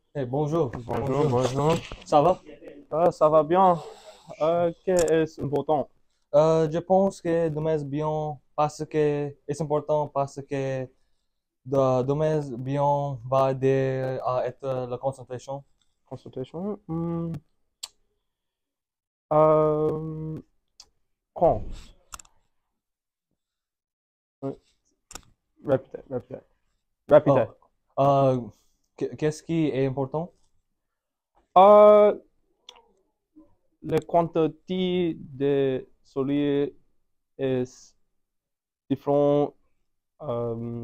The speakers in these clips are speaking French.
Bonjour, Bonjour, bonjour. bonjour. Ça va? Ça va bien? Qu'est-ce important? Je pense que demain bien parce que c'est important parce que demain bien va aider à être la concentration. Consultation? Euh, quand? Euh, Répétez, répétez. Répétez. Oh, euh, qu'est-ce qui est important? Euh, la quantité de soleil est différente euh,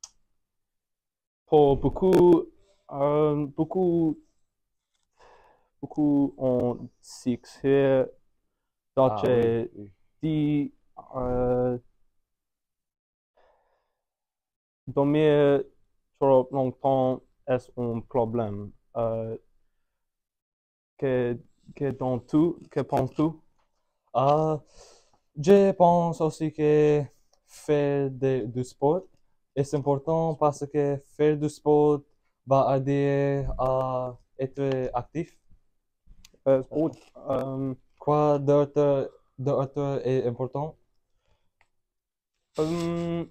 pour beaucoup en succès Ah oui, d'autres oui. dit dormir trop longtemps est un problème. Que, que penses-tu? Ah, je pense aussi que faire du sport est important parce que faire du sport va aider à être actif. Sport, Quoi d'autre est important? euh,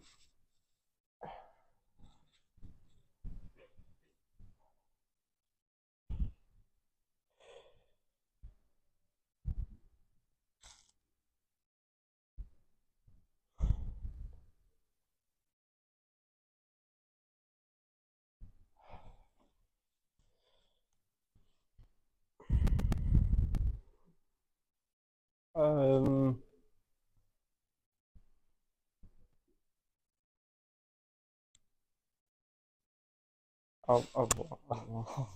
euh, au revoir.